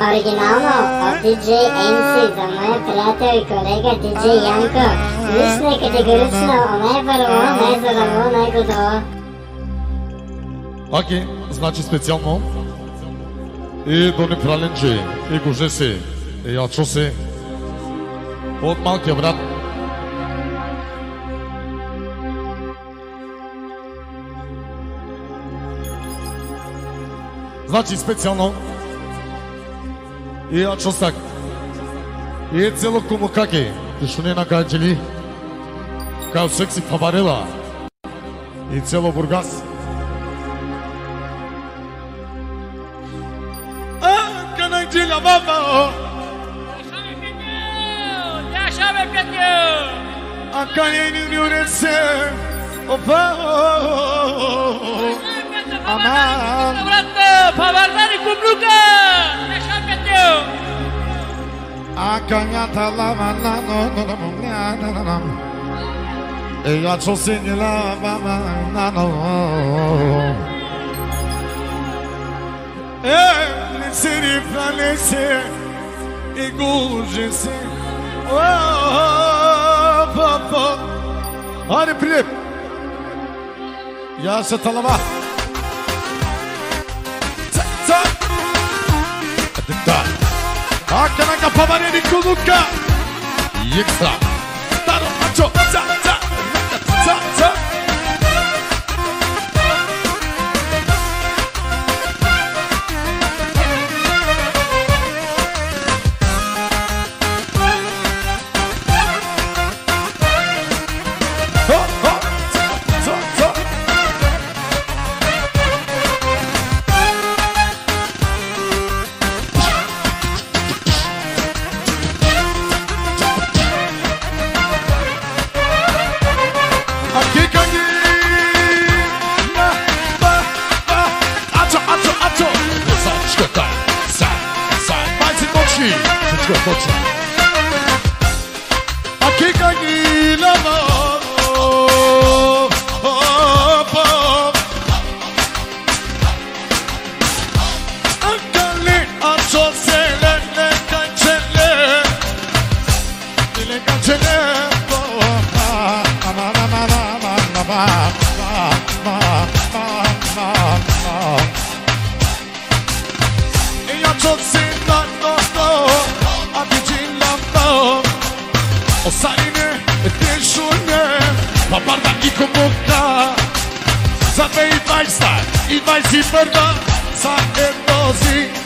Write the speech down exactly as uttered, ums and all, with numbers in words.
Оригинално от диджей ем си за моя приятел и колега диджей Янко. Нищо е категорично, най-първо, най-здраво, най-готово. Окей, значи специално и до Непраленджи, и Гожеси, и Ячоси от малкия брат. Значи специално и Ячосак, и цело Кумукаки, що не накачили, kao секси Фабарела, и цело Бургас. Canandilha, vamos! Já chave, Pedro! A canhene me oferecer, o pão! Amar! Favardari Kubruka! Já chave, Pedro! A canhata lava na no no no no no no. E a chosinha lava na no. Seni falese e gujese oh papa hadi prip ya satalama ta ta akana kapamane di kuluka yeksa taro acho ta ta ta ta Vai se perder, sai e dozi.